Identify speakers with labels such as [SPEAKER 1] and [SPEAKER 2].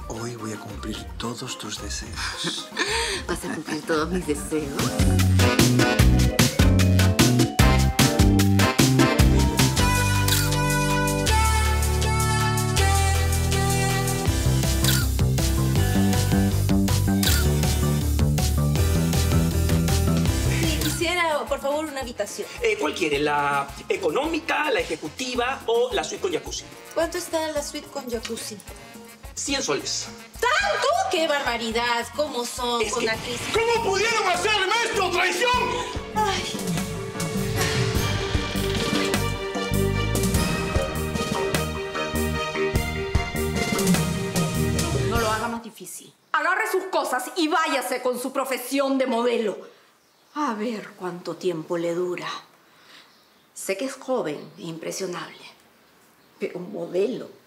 [SPEAKER 1] Hoy voy a cumplir todos tus deseos.
[SPEAKER 2] ¿Vas a cumplir todos mis deseos?
[SPEAKER 3] Quisiera, por favor, una habitación.
[SPEAKER 4] ¿Cuál quiere? ¿La económica, la ejecutiva o la suite con jacuzzi?
[SPEAKER 3] ¿Cuánto está la suite con jacuzzi?
[SPEAKER 4] 100 soles.
[SPEAKER 3] ¿Tanto? ¡Qué barbaridad! ¿Cómo son
[SPEAKER 4] Es
[SPEAKER 3] con
[SPEAKER 4] que-
[SPEAKER 3] la crisis?
[SPEAKER 4] ¿Cómo pudieron hacerme esto, traición?
[SPEAKER 3] Ay.
[SPEAKER 5] No lo haga más difícil. Agarre sus cosas y váyase con su profesión de modelo. A ver cuánto tiempo le dura. Sé que es joven e impresionable, pero un modelo